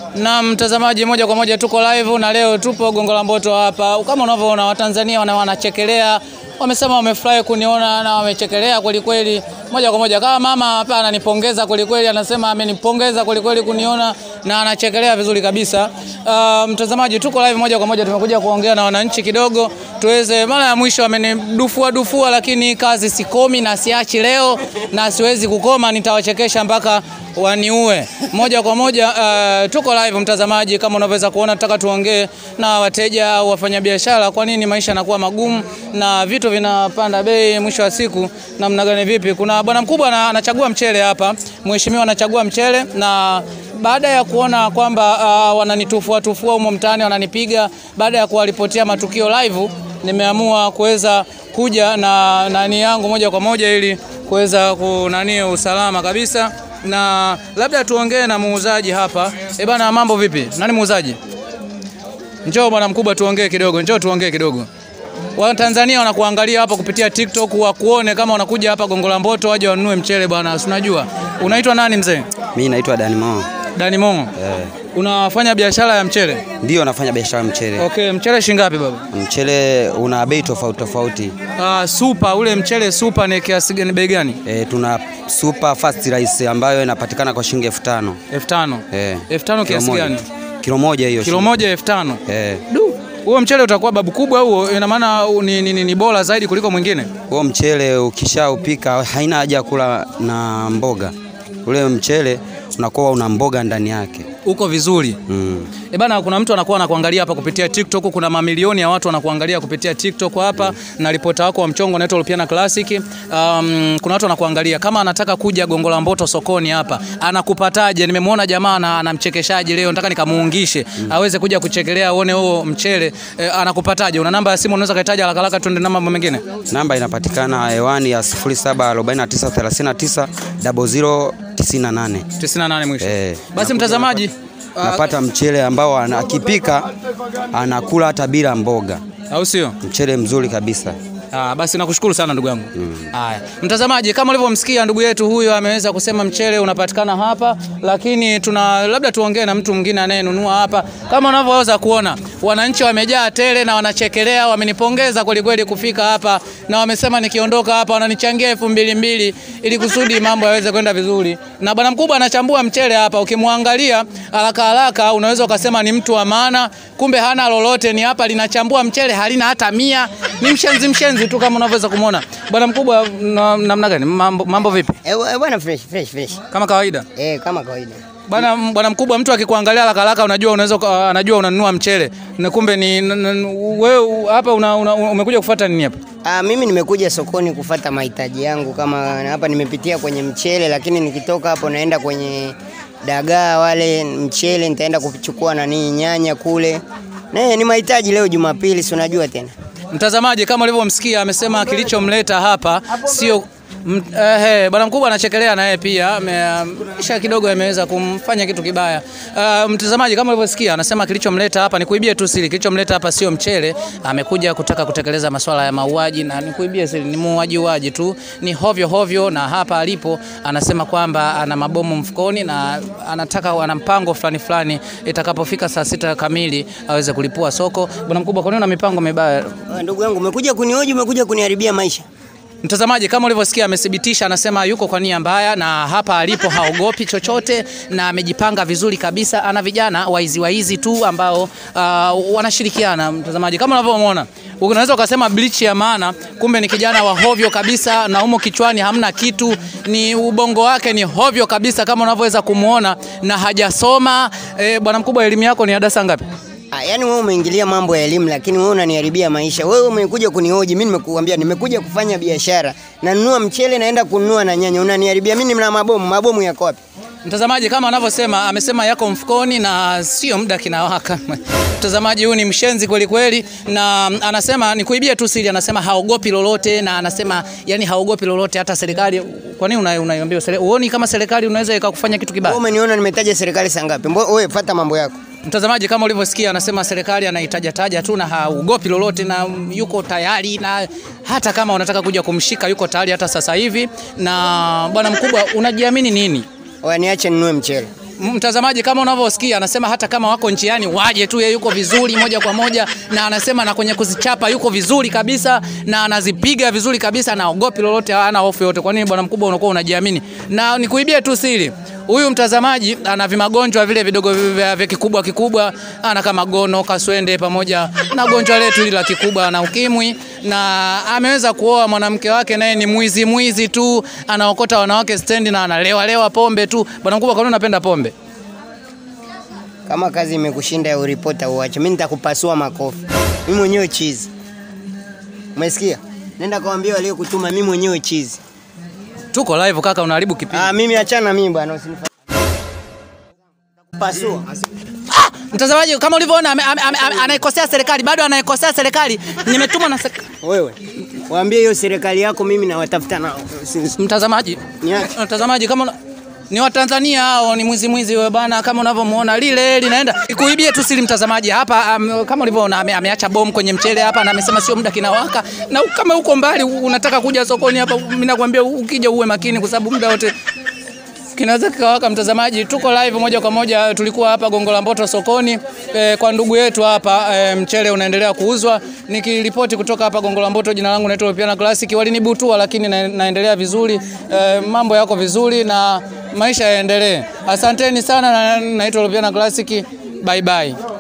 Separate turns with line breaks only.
Na mtazamaji, moja kwa moja tuko live na leo tupo Gongo la Mboto hapa. Kama unavyoona Watanzania wanachekelea, wamesema wamefurahi kuniona na wamechekelea kweli kweli. Moja kwa moja kama mama hapa ananipongeza kweli kweli, anasema amenipongeza kweli kweli kuniona na anachekelea vizuri kabisa. Mtazamaji, tuko live moja kwa moja, tumekuja kuongea na wananchi kidogo tuweze. Mara ya mwisho amenidufua lakini kazi sikomi na siachi leo na siwezi kukoma, nitawachekesha mpaka waniue. Moja kwa moja tuko live mtazamaji, kama unaweza kuona nataka tuongee na wateja au wafanyabiashara, kwa nini maisha yanakuwa magumu na vitu vinapanda bei mwisho wa siku namna gani vipi. Kuna bwana mkubwa anachagua mchele hapa, mheshimiwa anachagua mchele, na baada ya kuona kwamba wananitufua humo mtaani wananipiga, baada ya kuwaripotia matukio live, nimeamua kuweza kuja na nani yangu moja kwa moja ili kuweza kunania usalama kabisa. Na labda tuongee na muuzaji hapa. Bana, mambo vipi? Nani muuzaji? Njoo bwana mkubwa tuongee kidogo. Njoo tuongee kidogo. Watanzania wanakuangalia hapa kupitia TikTok, wakuone kama unakuja hapa Gongo la Mboto waje wanunue mchele bwana. Unajua. Unaitwa nani mzee?
Mimi naitwa Danimo.
Danimo. Unafanya biashara ya mchele?
Ndio, nafanya biashara ya mchele.
Okay, mchele shilingi ngapi baba?
Mchele una bei tofauti.
Super, ule mchele super ni kiasi gani, bei gani?
Tuna super fast rice ambayo inapatikana kwa shilingi 5,000.
5,000? 5,000 kiasi gani?
Kilo moja hiyo.
Kilo moja 5,000? Huo mchele utakuwa babu kubwa huo, ina maana ni bora zaidi kuliko mwingine.
Huo mchele ukishaupika haina haja kula na mboga. Ule mchele unakuwa una mboga ndani yake.
Uko vizuri. Bana, kuna mtu anakuwa anakuangalia hapa kupitia TikTok, kuna mamilioni ya watu wanakuangalia kupitia TikTok hapa na ripota wako wa mchongo unaitwa Lupiana Classic. Kuna watu wanakuangalia, kama anataka kuja Gongo la Mboto sokoni hapa, anakupataje? Nimemwona jamaa anamchekeshaji leo, nataka nikamuungishe aweze kuja kuchekelea aone huo mchele. Anakupataje? Una namba ya simu unaweza kaitaja haraka tuende na mambo mengine?
Namba inapatikana hewani ya 0749390098
mwisho. Basi mtazamaji,
napata mchele ambao akipika anakula hata bila mboga,
au sio? Mchele
mzuri kabisa.
Basi nakushukuru sana ndugu yangu. Haya. Mtazamaji, kama ulivyomsikia ndugu yetu huyo ameweza kusema mchele unapatikana hapa, lakini labda tuongee na mtu mwingine anayenunua hapa. Kama unavyoweza kuona, wananchi wamejaa tele na wanachekelea, wamenipongeza kweli kweli kufika hapa na wamesema nikiondoka hapa wananichangia 2,200 ili kusudi mambo yaweze kwenda vizuri. Na bwana mkubwa anachambua mchele hapa, ukimwangalia haraka unaweza ukasema ni mtu wa maana, kumbe hana lolote. Ni hapa linachambua mchele halina hata 100, ni mshenzi tu kama unavyoweza kumuona. Bwana mkubwa, namna gani? Mambo vipi?
Bwana fresh.
Kama kawaida?
Kama kawaida.
Bwana mkubwa, mtu akikuangalia haraka unajua anajua unanunua mchele. Na kumbe ni wewe hapa umekuja kufuata nini hapa?
Mimi nimekuja sokoni kufuata mahitaji yangu, kama hapa nimepitia kwenye mchele, lakini nikitoka hapo naenda kwenye dagaa wale mchele, nitaenda kuchukua nyanya kule. Ni mahitaji leo Jumapili, si unajua tena.
Mtazamaji, kama ulivyomsikia amesema kilichomleta hapa sio bwana mkubwa anachekelea na yeye pia kisha kidogo ameweza kumfanya kitu kibaya. Mtazamaji, kama ulivyosikia anasema kilichomleta hapa ni kuibia tu siri. Kilichomleta hapa sio mchele, amekuja kutaka kutekeleza masuala ya mauaji, na ni kuibia siri, ni muuaji tu, ni hovyo. Na hapa alipo anasema kwamba ana mabomu mfukoni na ana mpango fulani itakapofika saa 6 kamili aweze kulipua soko. Bwana mkubwa, kwa nini una mipango mibaya?
Ndugu yangu, umekuja kunihoji, umekuja kuniharibia maisha.
Mtazamaji, kama ulivyosikia amethibitisha, anasema yuko kwa nia mbaya na hapa alipo haogopi chochote na amejipanga vizuri kabisa. Ana vijana waizi tu ambao wanashirikiana. Mtazamaji, kama unavyomuona, unaweza ukasema bleach ya maana, kumbe ni kijana wa hovyo kabisa, na umo kichwani hamna kitu, ni ubongo wake ni hovyo kabisa kama unavyoweza kumuona, na hajasoma. Bwana mkubwa, elimu yako ni darasa ngapi?
Yaani wewe umeingilia mambo ya elimu, lakini wewe unaniharibia maisha. Wewe umekuja kunihoji, mimi nimekuambia nimekuja kufanya biashara. Nanunua mchele naenda kununua na nyanya. Unaniharibia mimi na mabomu yako wapi?
Mtazamaji, kama anavyosema amesema yako mfukoni na sio muda kinawaka. Mtazamaji, huyu ni mshenzi kweli kweli, na anasema ni kuibia tu siri. Anasema haogopi lolote, na anasema yani haogopi lolote hata serikali. Kwa nini unaiambia serikali? Uone kama serikali unaweza ikakufanya kitu kibaya?
Wewe umeniona nimetaja serikali saa ngapi? Wewe fuata mambo yako.
Mtazamaji, kama ulivyosikia anasema serikali anaitaja tu na haogopi lolote na yuko tayari, na hata kama unataka kuja kumshika yuko tayari hata sasa hivi. Na bwana mkubwa, unajiamini nini?
Niache ninunue mchele.
mtazamaji, kama unavyosikia anasema hata kama wako njiani waje tu, yeye yuko vizuri moja kwa moja, na anasema na kwenye kuzichapa yuko vizuri kabisa, na anazipiga vizuri kabisa, na ogopi lolote, hana hofu yote. Kwa nini bwana mkubwa unakuwa unajiamini? Na nikuibie tu siri, huyu mtazamaji ana vimagonjwa vile vidogo vya kikubwa, ana kama gono, kaswende pamoja na gonjwa letu hili la kikubwa na ukimwi, na ameweza kuoa mwanamke wake naye ni mwizi tu, anaokota wanawake stendi na analewa pombe tu. Bwana mkubwa, kwa nini unapenda pombe?
Kama kazi imekushinda ya uripota uache. Mimi nitakupasua makofi. Mimi mwenyewe chizi. Umesikia? Nenda kawaambia wale kutuma, mimi mwenyewe chizi.
Tuko live kaka, unaharibu kipindi.
Mimi achana mimi bwana, usinifanye. Pasua.
Mtazamaji, kama ulivyoona anaikosea serikali, bado anaikosea serikali. Nimetuma na
wewe. Waambie hiyo serikali yako mimi na watafuta nao.
Mtazamaji, kama ni wa Tanzania hao, ni mwizi wewe bana, kama unavyomuona lile linaenda. Ikuibie tu siri mtazamaji, hapa kama ulivyoona ameacha bomu kwenye mchele hapa, na amesema sio muda kinawaka. Na kama uko mbali unataka kuja sokoni hapa, mimi nakwambia ukija uwe makini, kwa sababu muda wote kinaweza kikawaka. Mtazamaji, tuko live moja kwa moja, tulikuwa hapa Gongo la Mboto sokoni kwa ndugu yetu hapa, mchele unaendelea kuuzwa. Nikiripoti kutoka hapa Gongo la Mboto, jina langu naitwa Lupiana Classic. Walinibutua lakini naendelea vizuri, mambo yako vizuri na maisha yaendelee. Asanteni sana, naitwa Lupiana Classic. Bye bye.